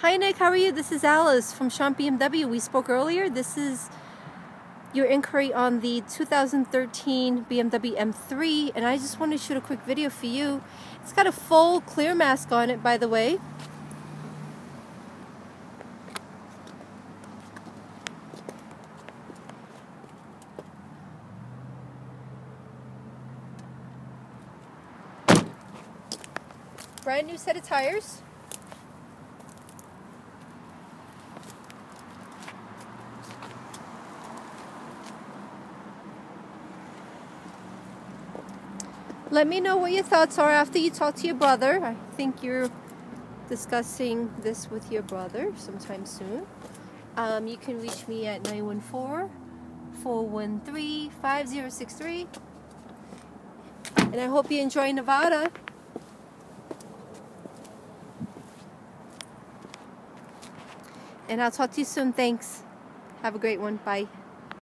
Hi Nick, how are you? This is Alice from Schomp BMW. We spoke earlier. This is your inquiry on the 2013 BMW M3, and I just want to shoot a quick video for you. It's got a full clear mask on it, by the way. Brand new set of tires. Let me know what your thoughts are after you talk to your brother. I think you're discussing this with your brother sometime soon. You can reach me at 914-413-5063. And I hope you enjoy Nevada. And I'll talk to you soon. Thanks. Have a great one. Bye.